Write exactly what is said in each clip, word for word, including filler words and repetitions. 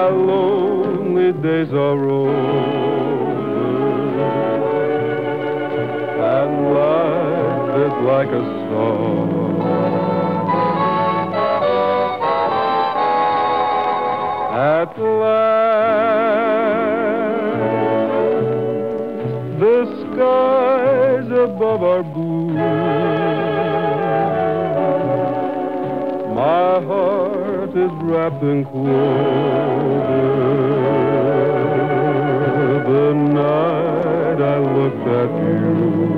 lonely days are over, and life is like a song. At last, the skies above are blue. My heart is wrapped in clover. The night I looked at you,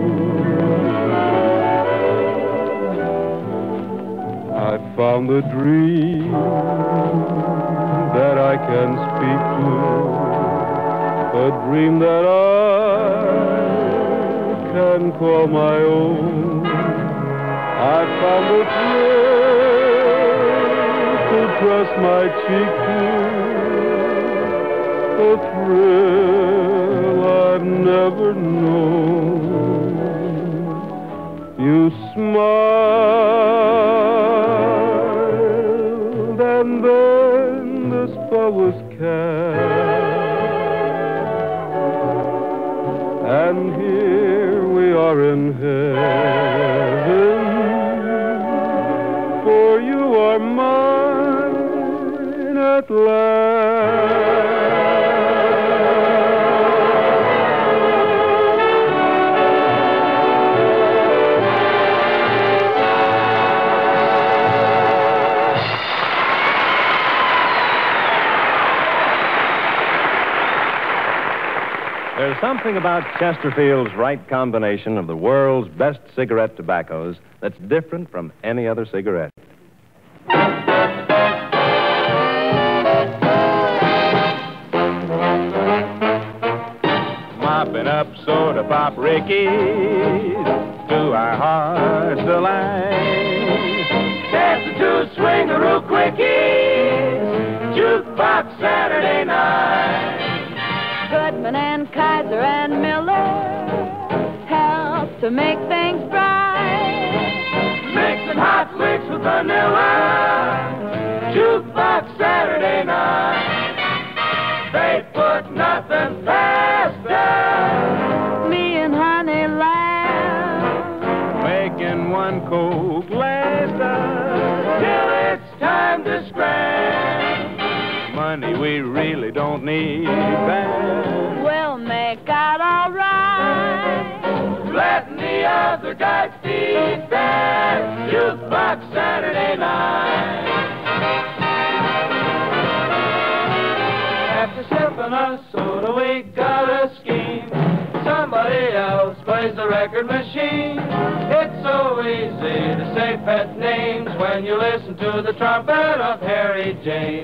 I found a dream that I can speak to, a dream that I can call my own. I found a thrill to press my cheek to, a thrill I've never known. You smiled, and then the spell was cast, and here we are in heaven, for you are mine at last. There's something about Chesterfield's right combination of the world's best cigarette tobaccos that's different from any other cigarette. Mopping up soda pop Rickies to our heart's delight. Dancing to swingaroo quickies, Juke Box Saturday Night. Goodman and Kaiser and Miller help to make things bright. Mixing hot licks with vanilla, Juke Box Saturday Night. They put nothing faster. Me and Honey laugh, Making one cold blaster till it's time to scram. Money we really don't need back. we'll make out all right. Letting the other guys feed back. Juke Box Saturday Night. After sipping a soda, we got a scheme. Somebody else plays the record machine. It's so easy to say pet names when you listen to the trumpet of Harry James.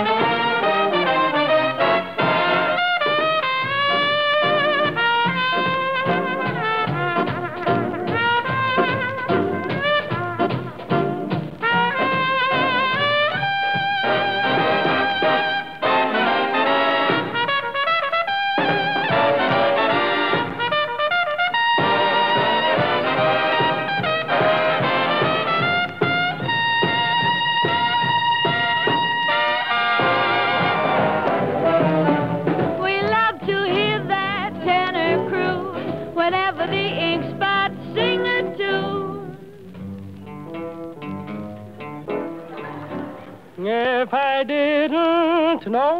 If I didn't know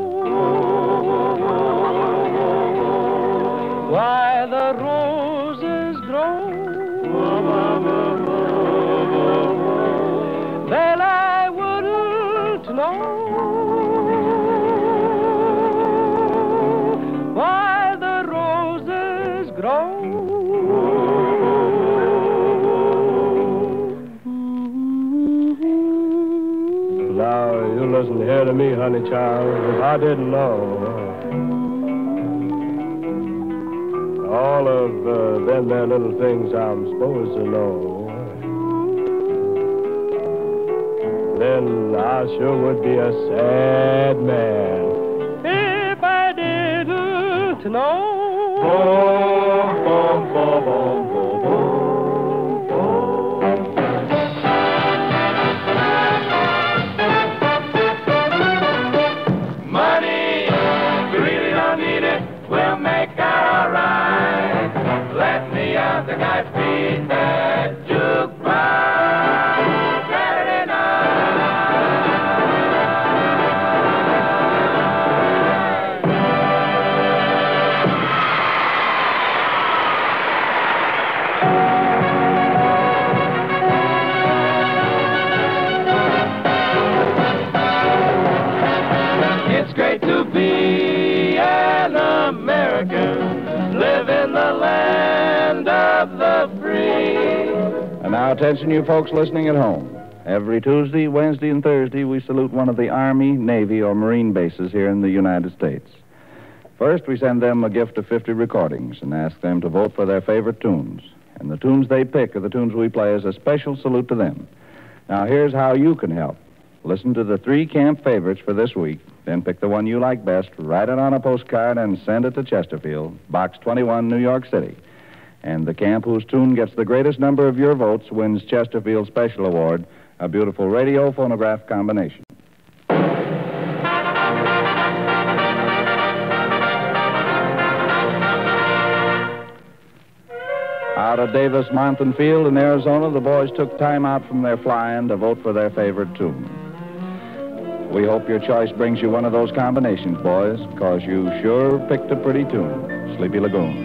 why the roses grow, then I wouldn't know why the roses grow. Now, you listen here to me, honey child. If I didn't know all of uh, them there little things I'm supposed to know, then I sure would be a sad man if I didn't know. Boom, boom, boom, boom, boom, boom. to be an American, live in the land of the free. And now, attention, you folks listening at home. Every Tuesday, Wednesday, and Thursday, we salute one of the Army, Navy, or Marine bases here in the United States. First, we send them a gift of fifty recordings and ask them to vote for their favorite tunes. And the tunes they pick are the tunes we play as a special salute to them. Now, here's how you can help. Listen to the three camp favorites for this week, then pick the one you like best, write it on a postcard, and send it to Chesterfield, Box twenty-one, New York City. And the camp whose tune gets the greatest number of your votes wins Chesterfield's special award, a beautiful radio phonograph combination. Out at Davis Mountain Field in Arizona, the boys took time out from their flying to vote for their favorite tune. We hope your choice brings you one of those combinations, boys, because you sure picked a pretty tune, Sleepy Lagoon.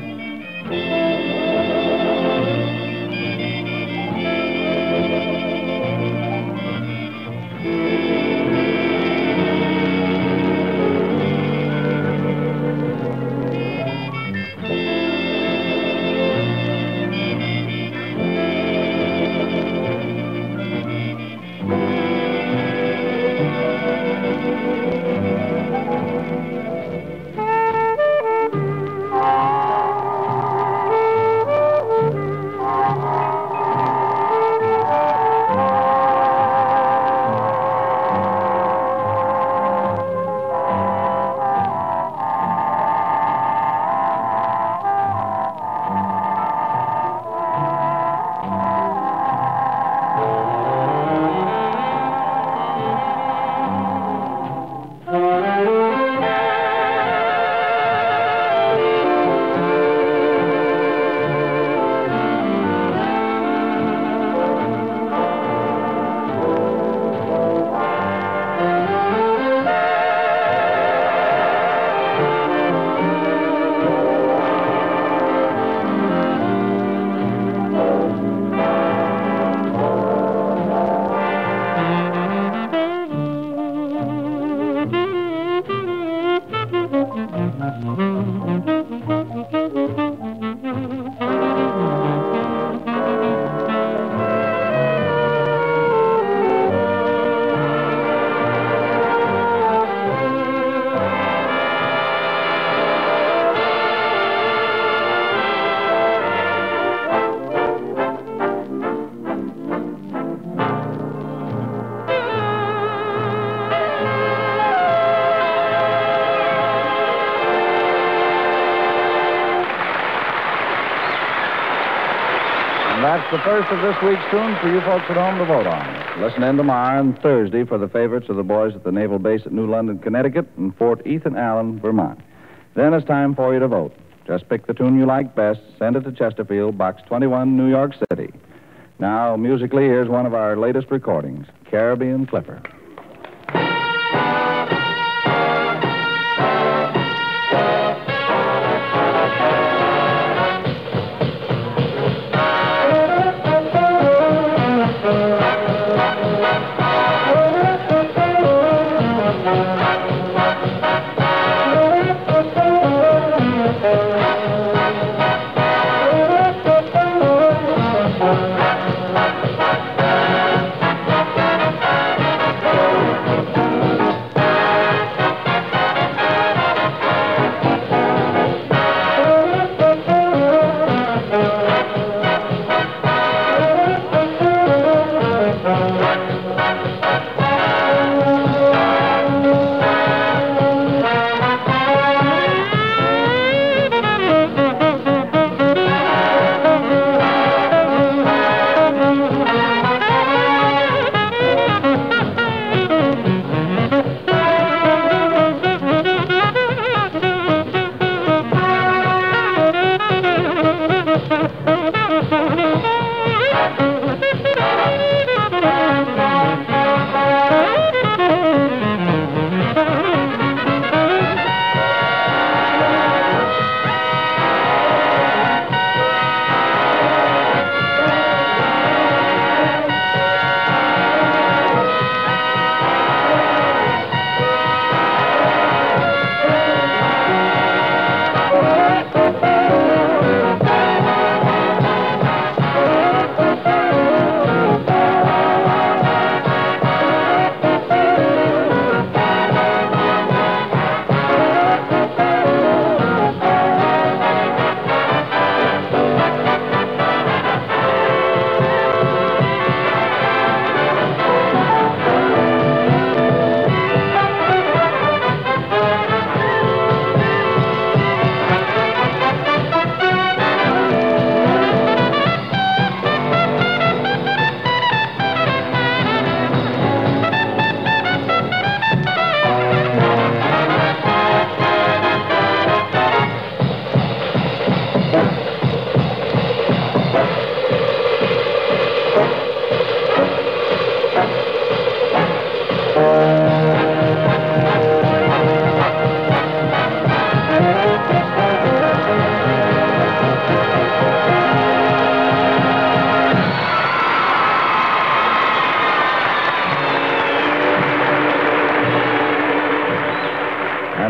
That's the first of this week's tunes for you folks at home to vote on. Listen in tomorrow and Thursday for the favorites of the boys at the Naval Base at New London, Connecticut, and Fort Ethan Allen, Vermont. Then it's time for you to vote. Just pick the tune you like best, send it to Chesterfield, Box twenty-one, New York City. Now, musically, here's one of our latest recordings, Caribbean Clipper.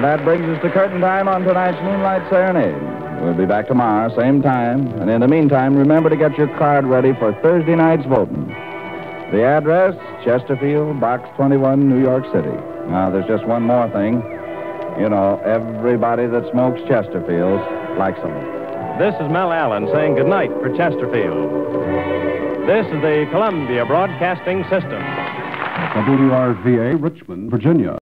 that brings us to curtain time on tonight's Moonlight Serenade. We'll be back tomorrow, same time. And in the meantime, remember to get your card ready for Thursday night's voting. The address, Chesterfield, Box twenty-one, New York City. Now, there's just one more thing. You know, everybody that smokes Chesterfields likes them. This is Mel Allen saying goodnight for Chesterfield. This is the Columbia Broadcasting System. W R V A, Richmond, Virginia.